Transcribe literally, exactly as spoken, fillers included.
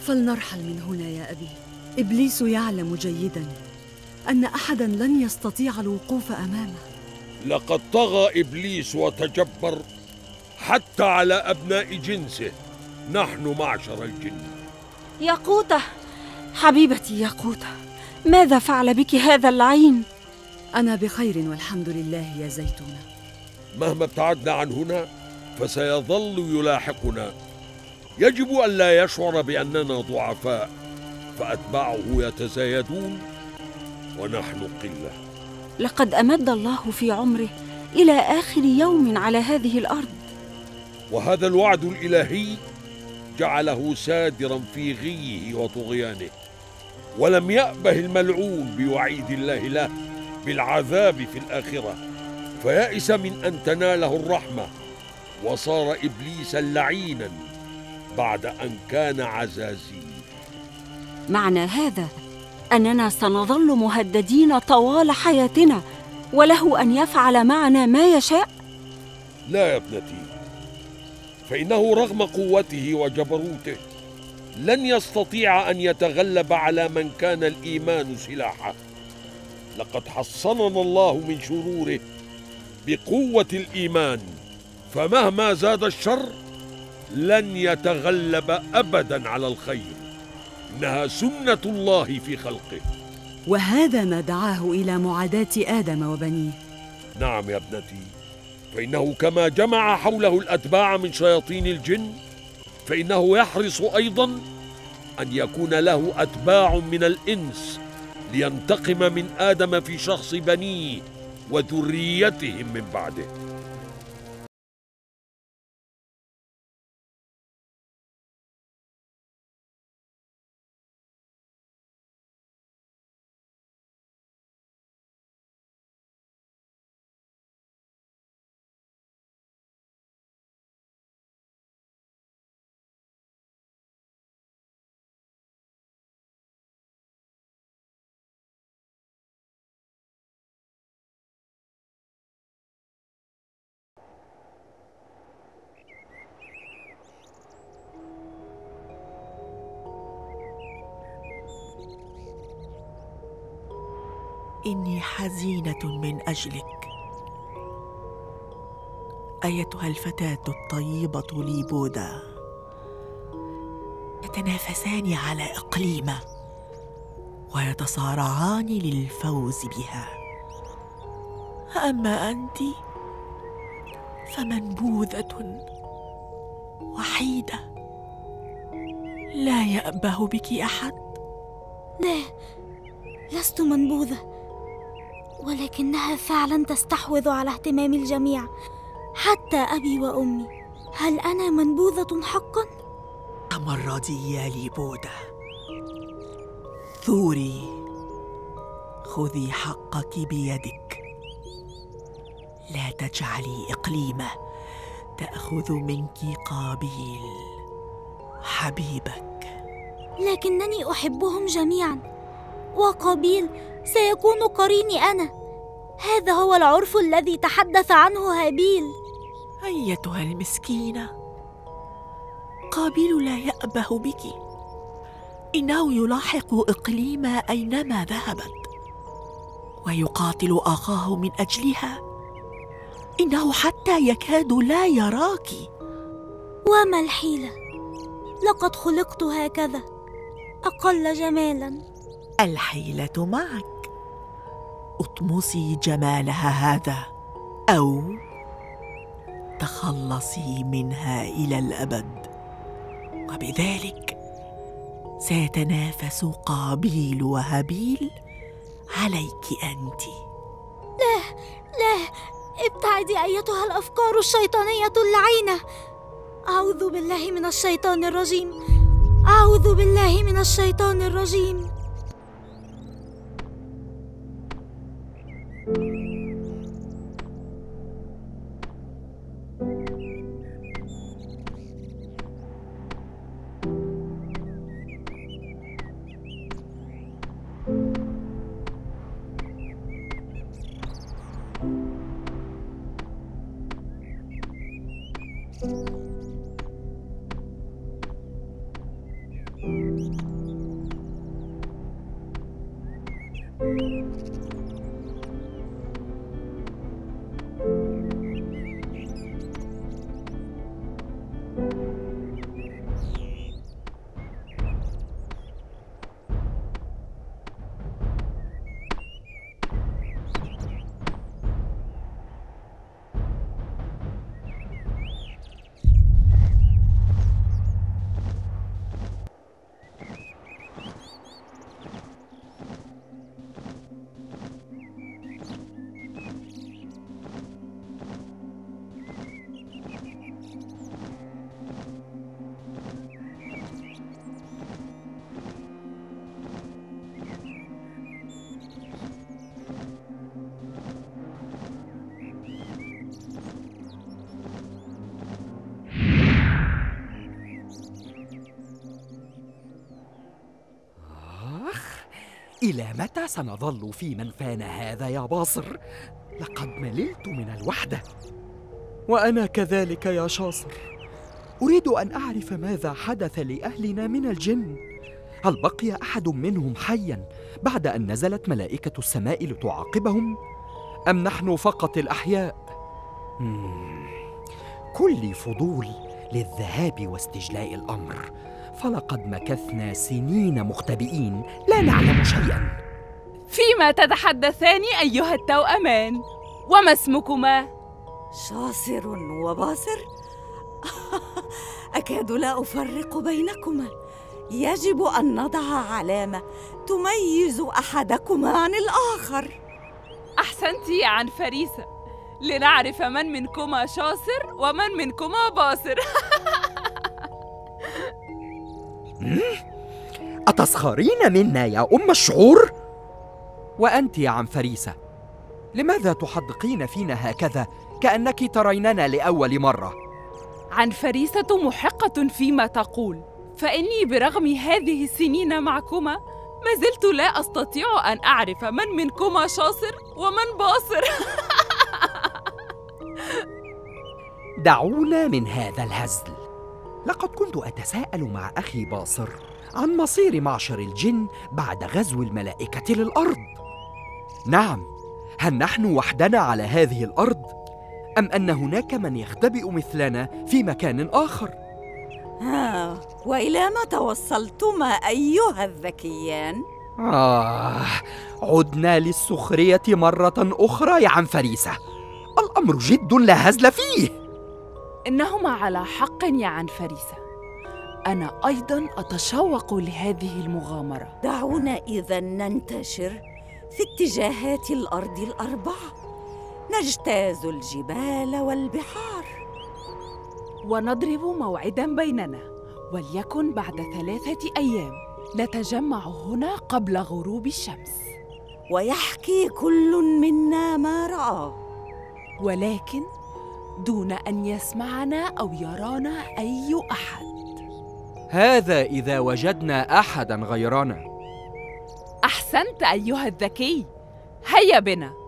فلنرحل من هنا يا أبي. إبليس يعلم جيداً أن أحداً لن يستطيع الوقوف أمامه. لقد طغى إبليس وتجبر حتى على أبناء جنسه، نحن معشر الجن. ياقوتة حبيبتي ياقوتة، ماذا فعل بك هذا اللعين؟ أنا بخير والحمد لله يا زيتونة. مهما ابتعدنا عن هنا فسيظل يلاحقنا. يجب ألا يشعر بأننا ضعفاء، فأتباعه يتزايدون ونحن قلة. لقد أمد الله في عمره إلى آخر يوم على هذه الأرض، وهذا الوعد الإلهي جعله سادرا في غيه وطغيانه، ولم يأبه الملعون بوعيد الله له بالعذاب في الآخرة، فيأس من أن تناله الرحمة، وصار إبليسا لعينا بعد أن كان عزازيل. معنى هذا أننا سنظل مهددين طوال حياتنا، وله أن يفعل معنا ما يشاء؟ لا يا ابنتي، فإنه رغم قوته وجبروته لن يستطيع أن يتغلب على من كان الإيمان سلاحه. لقد حصننا الله من شروره بقوة الإيمان، فمهما زاد الشر لن يتغلب أبدا على الخير، إنها سنة الله في خلقه. وهذا ما دعاه إلى معاداة آدم وبنيه. نعم يا ابنتي، فإنه كما جمع حوله الأتباع من شياطين الجن، فإنه يحرص أيضا أن يكون له أتباع من الإنس لينتقم من آدم في شخص بنيه وذريتهم من بعده. إني حزينة من أجلك أيتها الفتاة الطيبة ليبودا. يتنافسان على إقليمة ويتصارعان للفوز بها، أما أنت فمنبوذة وحيدة، لا يأبه بك أحد. لا، لست منبوذة، ولكنها فعلا تستحوذ على اهتمام الجميع، حتى أبي وأمي. هل أنا منبوذة حقا؟ تمردي يا ليبودا، ثوري، خذي حقك بيدك، لا تجعلي إقليمة تأخذ منك قابيل حبيبك. لكنني أحبهم جميعا، وقابيل سيكون قريني أنا. هذا هو العرف الذي تحدث عنه هابيل. أيتها المسكينة، قابيل لا يأبه بك، إنه يلاحق إقليم أينما ذهبت ويقاتل أخاه من أجلها، إنه حتى يكاد لا يراك. وما الحيلة؟ لقد خلقت هكذا، أقل جمالا. الحيلة معك، اطمسي جمالها هذا أو تخلصي منها إلى الأبد، وبذلك سيتنافس قابيل وهابيل عليك أنت. لا لا، ابتعدي أيتها الأفكار الشيطانية اللعينة. أعوذ بالله من الشيطان الرجيم، أعوذ بالله من الشيطان الرجيم. إلى متى سنظل في منفان هذا يا باصر؟ لقد مللت من الوحدة. وأنا كذلك يا شاصر. أريد أن أعرف ماذا حدث لأهلنا من الجن. هل بقي أحد منهم حياً بعد أن نزلت ملائكة السماء لتعاقبهم؟ أم نحن فقط الأحياء؟ مم. كل فضول للذهاب واستجلاء الأمر، فلقد مكثنا سنين مختبئين لا نعلم شيئاً. فيما تتحدثان أيها التوأمان؟ وما اسمكما؟ شاصر وباصر؟ أكاد لا أفرق بينكما. يجب أن نضع علامة تميز أحدكما عن الآخر. أحسنت يا عنفريسة، لنعرف من منكما شاصر ومن منكما باصر. أتسخرين منا يا أم الشعور؟ وأنت يا عنفريسة، لماذا تحدقين فينا هكذا كأنك تريننا لأول مرة؟ عنفريسة محقة فيما تقول، فإني برغم هذه السنين معكما ما زلت لا أستطيع أن أعرف من منكما شاصر ومن باصر. دعونا من هذا الهزل. لقد كنت أتساءل مع أخي باصر عن مصير معشر الجن بعد غزو الملائكة للأرض. نعم، هل نحن وحدنا على هذه الأرض؟ أم أن هناك من يختبئ مثلنا في مكان آخر؟ ها، وإلى ما توصلتما أيها الذكيان؟ آه، عدنا للسخرية مرة أخرى يا عنفريسة. الأمر جد لا هزل فيه. إنهما على حق يا عنفريسة، أنا أيضاً أتشوق لهذه المغامرة. دعونا إذن ننتشر في اتجاهات الأرض الأربعة، نجتاز الجبال والبحار، ونضرب موعداً بيننا، وليكن بعد ثلاثة أيام نتجمع هنا قبل غروب الشمس، ويحكي كل منا ما رأى، ولكن دون أن يسمعنا أو يرانا أي أحد. هذا إذا وجدنا أحداً غيرنا. أحسنت أيها الذكي، هيا بنا.